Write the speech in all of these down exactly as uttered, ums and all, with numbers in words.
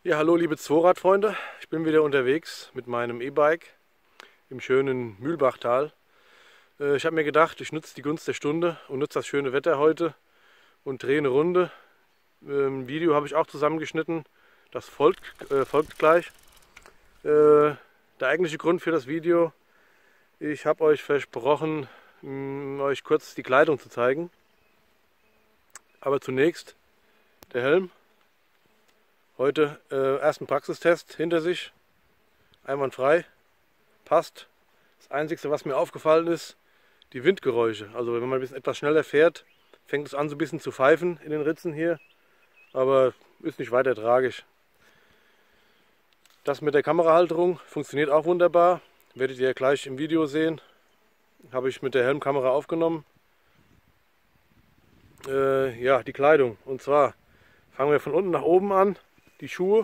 Ja, hallo liebe Zweiradfreunde, ich bin wieder unterwegs mit meinem E-Bike im schönen Mühlbachtal. Äh, ich habe mir gedacht, ich nutze die Gunst der Stunde und nutze das schöne Wetter heute und drehe eine Runde. Ähm, Video habe ich auch zusammengeschnitten, das folgt, äh, folgt gleich. Äh, der eigentliche Grund für das Video: ich habe euch versprochen, mh, euch kurz die Kleidung zu zeigen. Aber zunächst der Helm. Heute äh, ersten Praxistest hinter sich, einwandfrei, passt. Das Einzige, was mir aufgefallen ist, die Windgeräusche. Also wenn man ein bisschen etwas schneller fährt, fängt es an so ein bisschen zu pfeifen in den Ritzen hier, aber ist nicht weiter tragisch. Das mit der Kamerahalterung funktioniert auch wunderbar, werdet ihr gleich im Video sehen. Habe ich mit der Helmkamera aufgenommen. Äh, ja, die Kleidung, und zwar fangen wir von unten nach oben an. Die Schuhe.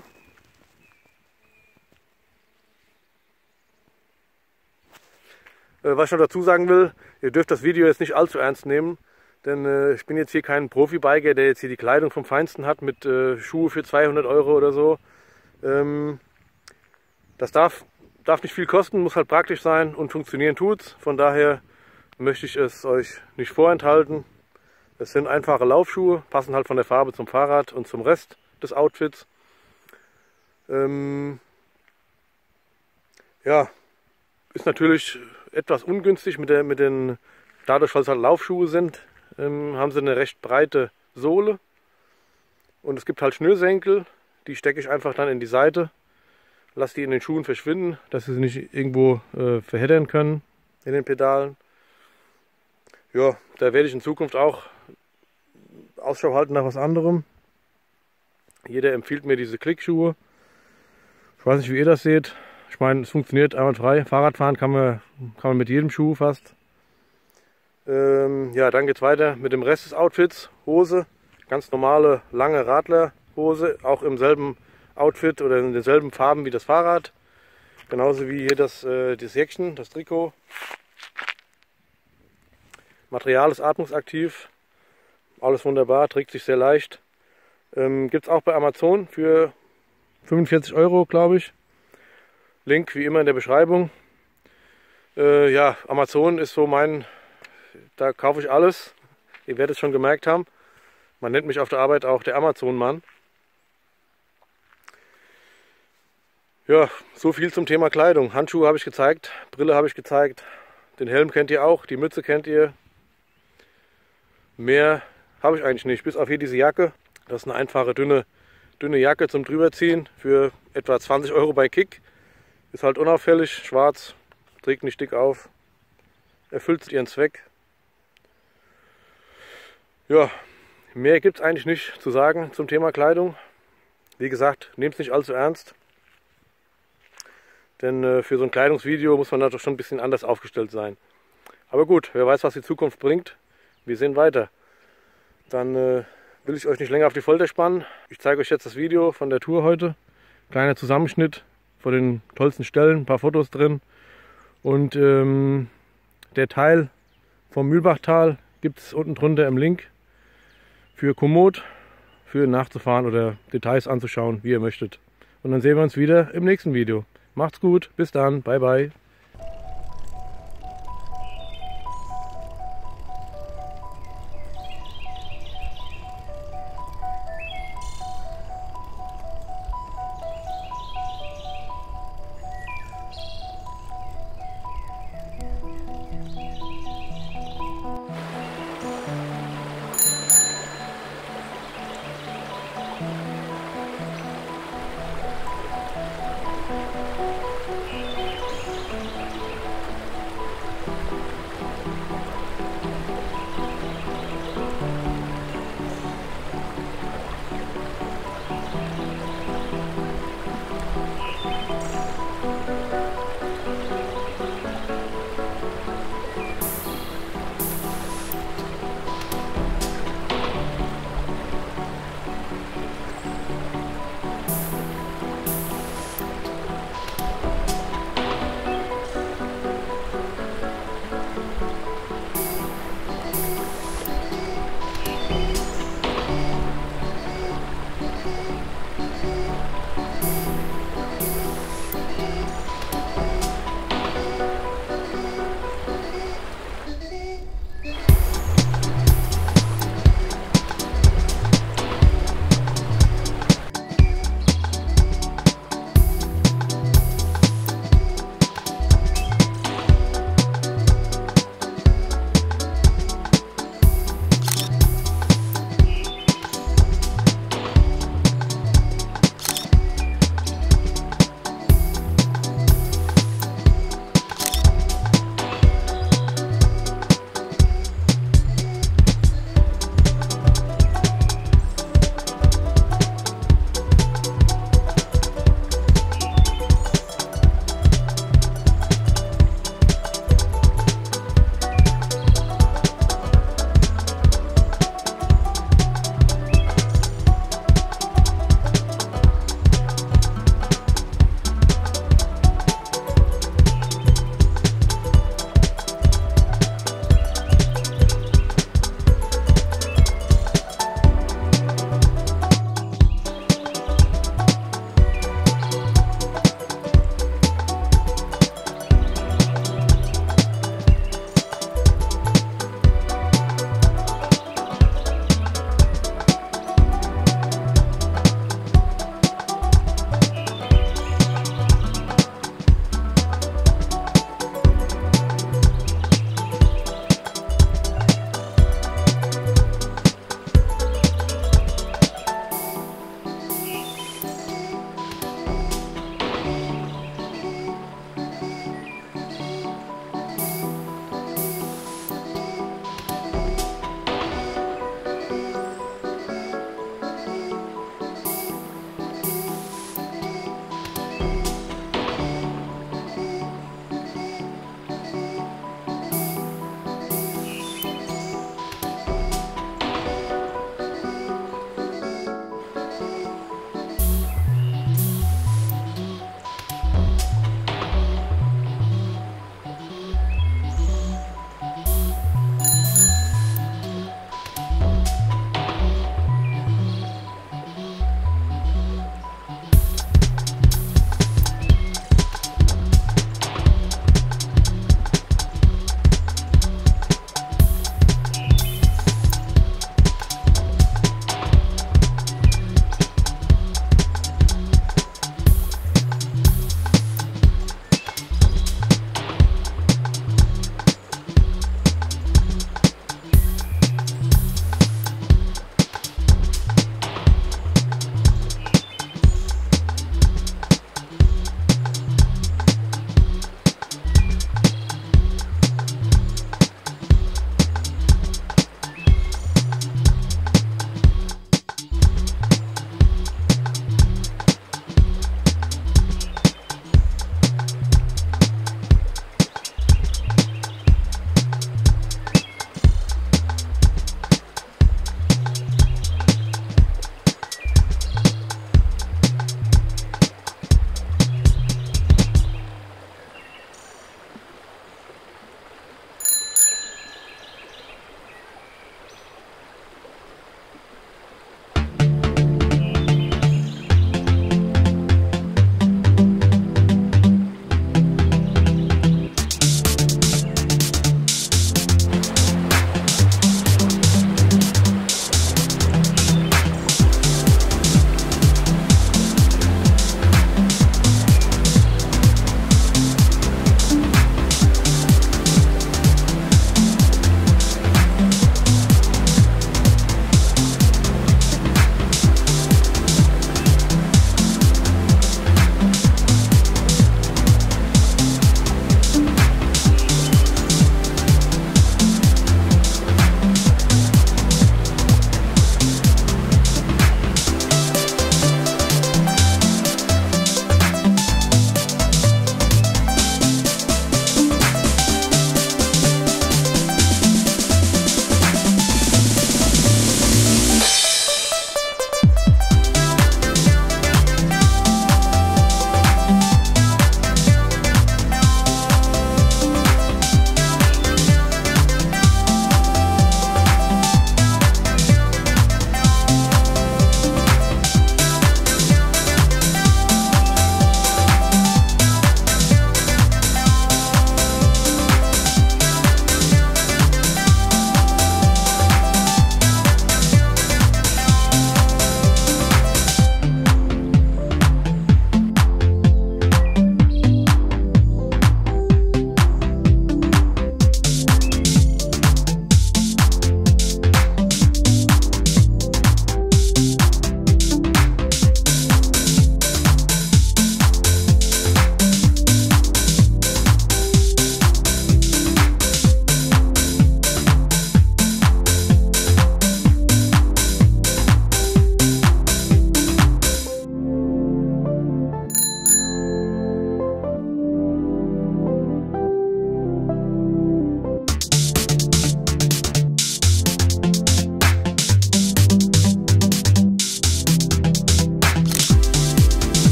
Äh, was ich noch dazu sagen will, ihr dürft das Video jetzt nicht allzu ernst nehmen, denn äh, ich bin jetzt hier kein Profi-Biker, der jetzt hier die Kleidung vom Feinsten hat mit äh, Schuhe für zweihundert Euro oder so. Ähm, das darf, darf nicht viel kosten, muss halt praktisch sein und funktionieren tut's. Von daher möchte ich es euch nicht vorenthalten. Es sind einfache Laufschuhe, passen halt von der Farbe zum Fahrrad und zum Rest des Outfits. Ähm, ja, ist natürlich etwas ungünstig mit, der, mit den, dadurch, weil es halt Laufschuhe sind, ähm, haben sie eine recht breite Sohle. Und es gibt halt Schnürsenkel, die stecke ich einfach dann in die Seite, lasse die in den Schuhen verschwinden, dass sie sie nicht irgendwo äh, verheddern können in den Pedalen. Ja, da werde ich in Zukunft auch Ausschau halten nach was anderem. Jeder empfiehlt mir diese Klickschuhe. Ich weiß nicht, wie ihr das seht. Ich meine, es funktioniert einwandfrei. Fahrradfahren kann man, kann man mit jedem Schuh fast. Ähm, ja, dann geht es weiter mit dem Rest des Outfits. Hose, ganz normale lange Radlerhose, auch im selben Outfit oder in denselben Farben wie das Fahrrad. Genauso wie hier das, äh, das Jäckchen, das Trikot. Material ist atmungsaktiv. Alles wunderbar, trägt sich sehr leicht. Ähm, Gibt es auch bei Amazon für fünfundvierzig Euro, glaube ich. Link wie immer in der Beschreibung. Äh, ja, Amazon ist so mein, da kaufe ich alles. Ihr werdet es schon gemerkt haben. Man nennt mich auf der Arbeit auch der Amazon-Mann. Ja, so viel zum Thema Kleidung. Handschuhe habe ich gezeigt, Brille habe ich gezeigt, den Helm kennt ihr auch, die Mütze kennt ihr. Mehr habe ich eigentlich nicht, bis auf hier diese Jacke. Das ist eine einfache, dünne, dünne Jacke zum drüberziehen für etwa zwanzig Euro bei Kick. Ist halt unauffällig, schwarz, trägt nicht dick auf, erfüllt ihren Zweck. Ja, mehr gibt es eigentlich nicht zu sagen zum Thema Kleidung. Wie gesagt, nehmt es nicht allzu ernst. Denn äh, für so ein Kleidungsvideo muss man natürlich schon ein bisschen anders aufgestellt sein. Aber gut, wer weiß, was die Zukunft bringt. Wir sehen weiter. Dann äh, will ich euch nicht länger auf die Folter spannen. Ich zeige euch jetzt das Video von der Tour heute. Kleiner Zusammenschnitt von den tollsten Stellen, ein paar Fotos drin. Und ähm, der Teil vom Mühlbachtal gibt es unten drunter im Link für Komoot, für nachzufahren oder Details anzuschauen, wie ihr möchtet. Und dann sehen wir uns wieder im nächsten Video. Macht's gut, bis dann, bye bye.